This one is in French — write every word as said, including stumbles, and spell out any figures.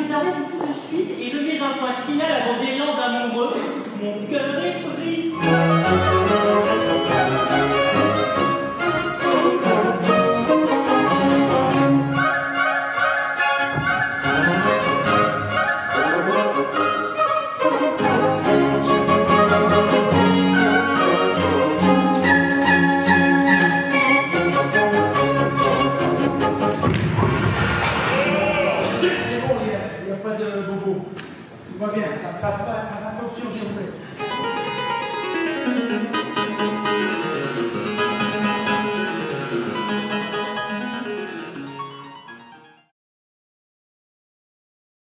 les arrête tout de suite et je mets un point final à vos élans amoureux. Mon cœur est pris. Tout va bien, ça, ça se passe, ça va pas option, s'il vous plaît.